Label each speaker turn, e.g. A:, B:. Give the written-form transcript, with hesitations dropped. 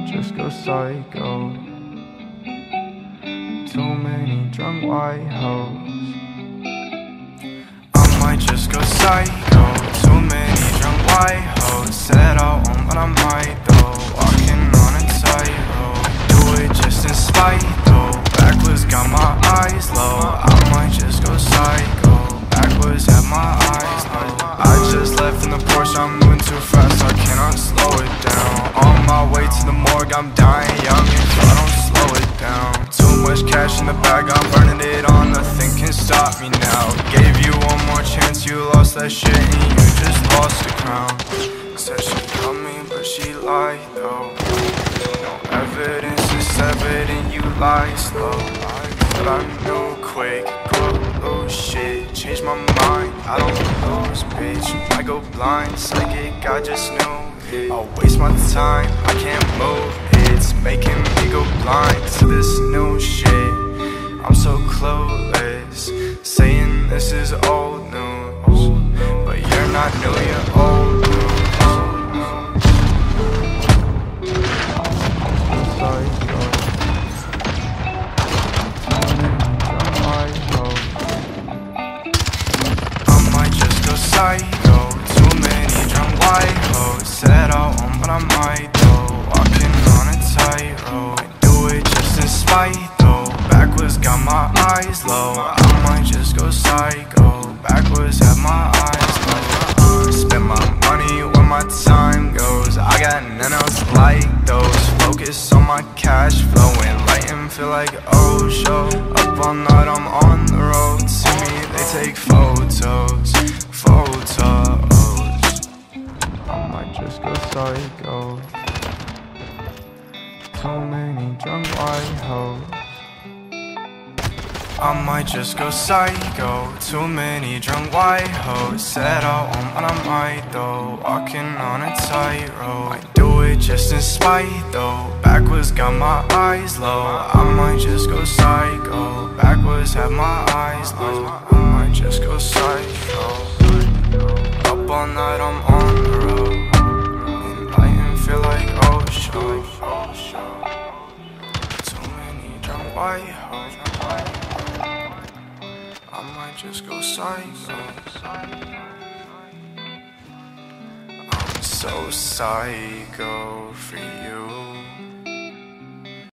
A: just go psycho. Too many drunk white hoes. I might just go psycho. Too many drunk white hoes. Said I won't, but I might though. Walking on a tightrope. Do it just in spite though. Backwards got my eyes low. I might just go psycho. Backwards have my eyes low. I just left in the Porsche, I'm moving too fast, I cannot slow it down. On my way to the morgue, I'm dying young, if I don't slow it down. Too much cash in the bag, I'm burning it all, nothing can stop me now. Gave you one more chance, you lost that shit, and you just lost the crown. Said she loved me, but she lied though. No evidence is evident, you lie slow. But I knew quick, oh shit, changed my mind, I don't lose, bitch. I go blind, psychic, I just knew I'll waste my time, I can't move. It's making me go blind to this new shit. I'm so clueless, saying this is old news, but you're not new, you're old news. Psycho, too many drunk white hoes. Said I won't, but I might though. Walking on a tightrope. I do it just in spite though. Backwards got my eyes low. I might just go psycho. Backwards have my eyes low. Spend my money when my time goes. I got none else like those. Focus on my cash flow. Enlightened, feel like oh show. Up all night, I'm on the road. See me, they take photos. I might just go psycho. Too many drunk white hoes. I might just go psycho. Too many drunk white hoes. Said I won't, but I might though. Walking on a tightrope. I do it just in spite though. Backwards got my eyes low. I might just go psycho. Backwards have my eyes low. I might just go psycho. Up all night, I'm on the road. Enlightened, feel like oh show. Too many drunk white hoes. I might just go psycho. I'm so psycho free.